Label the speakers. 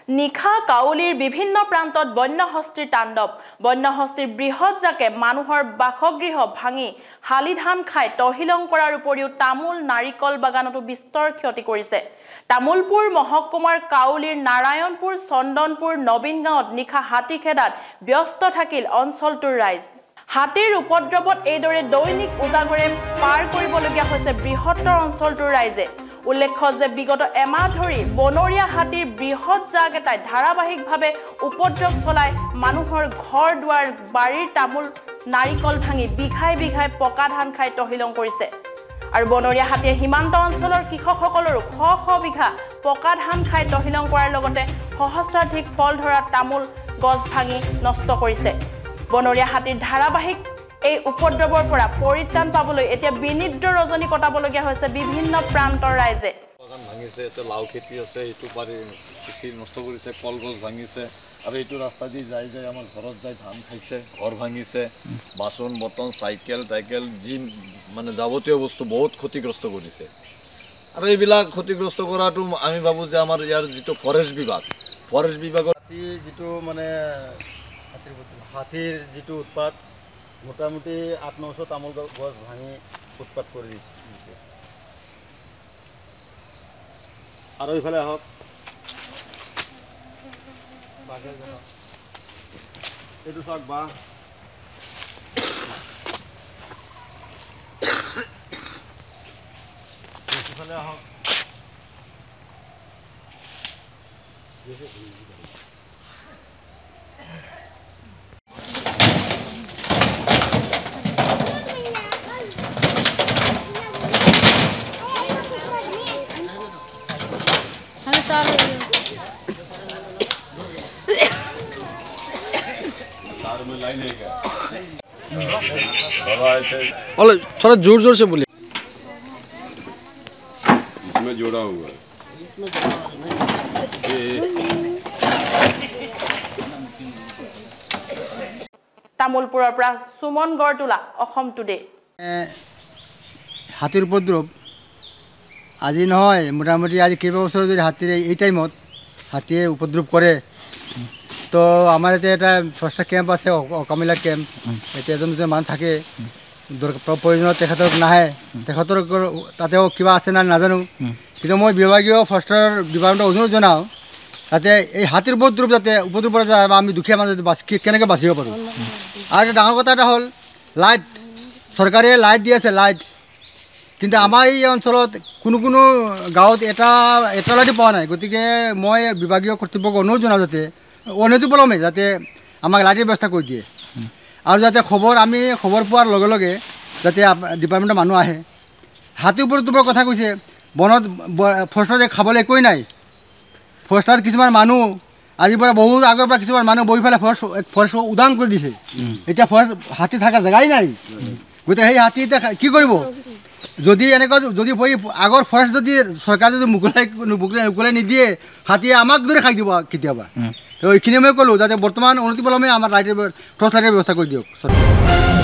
Speaker 1: নিখা কাউলিৰ বিভিন্ন প্ৰান্তত বন্যহস্তীৰ তাণ্ডৱ বন্যহস্তীৰ বৃহৎ জাকে মানুহৰ বাসগৃহ ভাঙি হালি ধান খাই তহিলং কৰাৰ উপৰিও তামোল নাৰিকল বাগানতো বিস্তৰ ক্ষতি কৰিছে তামোলপুৰ মহকুমাৰ কাউলিৰ নাৰায়ণপুৰ চন্দনপুৰ নবীনগাঁৱত নিখা হাতী খেদাত ব্যস্ত থাকিল অঞ্চলটোৰ ৰাইজ হাতীৰ উপদ্ৰৱত এইদৰে দৈনিক উজাগৰে পাৰ কৰিবলগীয়া হৈছে বৃহত্তৰ অঞ্চলটোৰ ৰাইজে উল্লেখ্য যে বিগত এমাহ ধৰি বনৰীয়া হাতীৰ বৃহৎ জাক এটাই ধাৰাবাহিকভাৱে উপদ্ৰৱ চলাই মানুহৰ ঘৰ দুৱাৰ বাৰীৰ তামোল নাৰিকল ভাঙি বিঘাই বিঘাই পকা ধান খাই তহিলং কৰিছে আৰু বনৰীয়া হাতীয়ে সীমান্ত অঞ্চলৰ কৃষকসকলৰো শ বিঘা পকা ধান খাই তহিলং কৰাৰ লগতে সহস্ৰাধিক ফল ধৰা তামোল গছ ভাঙি নষ্ট কৰিছে বনৰীয়া হাতীৰ ধাৰাবাহিক এই উপদ্ৰৱৰ পৰা পৰিত্ৰাণ পাবলৈ এতিয়া বিনিদ্ৰ ৰজনী কটাবলগীয়া হৈছে বিভিন্ন প্ৰান্তৰ ৰাইজে
Speaker 2: বাগান ভাঙিছে এটা লাউ খেতি আছে এইটো পাৰি কৃষি নষ্ট কৰিছে কলগছ ভাঙিছে আৰু এইটো ৰাস্তা দি যাই যাই আমাৰ ঘৰত যাই ধান খাইছে ঘৰ ভাঙিছে বাচন বৰ্তন চাইকেল যি মানে যাৱতীয় বস্তু বহুত ক্ষতিগ্ৰস্ত কৰিছে আৰু এইবিলাক ক্ষতিগ্ৰস্ত কৰাটো আমি ভাবো যে আমাৰ ইয়াৰ যিটো ফৰেষ্ট বিভাগৰ যিটো মানে হাতীৰ যিটো উৎপাত মোটামুটি 800-900 তামোল গছ ভাঙি উৎপাত কৰি দিছে আৰু ইফালে আহক এইটো চাওক বাঁহ ইফালে আহক
Speaker 3: थोड़ा जोर जोर से बोलिए
Speaker 4: इसमें जोड़ा हुआ है
Speaker 1: তামোলপুৰৰ পৰা সুমন গড়তোলা অসম টুডে
Speaker 5: হাতীৰ উপদ্ৰৱ আজি নহয় মোটামুটি আজি কেইবছৰ ধৰি হাতীৰ এই টাইমত হাতীয়ে উপদ্ৰৱ কৰে তো আমাৰ এতিয়া এটা ফাৰ্ষ্ট কেম্প আছে অকামিলা কেম্প এতিয়া এজন মানুহ থাকে প্ৰয়োজনত তেখেতক নাহে তেখেতৰ তাতেও কিবা আছে না নাজানো কিন্তু মই বিভাগীয় ফৰেষ্টৰ ডিপাৰ্টমেণ্টক অনুৰোধ জনাওঁ যাতে এই হাতীৰ উপদ্ৰৱ যাতে উপদ্ৰৱ পৰা যায় বা আমি দুখীয়া মানুহ কেনেকৈ বাচিব পাৰোঁ আৰু ডাঙৰ কথা এটা হ'ল লাইট চৰকাৰে লাইট দি আছে লাইট কিন্তু আমাৰ এই অঞ্চলত কোনো গাঁৱত এটা লাইট পোৱা নাই গতিকে মই বিভাগীয় কৰ্তৃপক্ষক অনুৰোধ জনাওঁ যাতে অনুমতি পলমে যাতে আমাক লাইটৰ ব্যৱস্থা কৰি দিয়ে আৰু যাতে আমি খবৰ পোৱাৰ লগে লগে যাতে ডিপাৰ্টমেণ্টৰ মানুহ আহে হাতী উপদ্ৰৱৰ কথা কৈছে বনত ফৰেষ্টত খাবলৈ একোৱেই নাই ফৰেষ্টত কিছুমান মানুহ আজিৰ পৰা বহুত আগৰ পৰা কিছুমান মানুহ বহি পেলাই ফৰেষ্ট উদাং কৰি দিছে এতিয়া ফৰেষ্ট হাতী থকাৰ জেগাই নাই গতিকে সেই হাতী এতিয়া কি কৰিব যদি এনেকুৱা যদি আগৰ ফৰেষ্ট যদি চৰকাৰে যদি মুকলাই নিদিয়ে হাতীয়ে আমাক দৰে খাই দিব কেতিয়াবা তো এইখিনি মই ক'লোঁ যাতে বৰ্তমান অনতিপলমে আমাৰ টৰ্চ লাইটৰ ব্যৱস্থা কৰি দিয়ক চৰকাৰে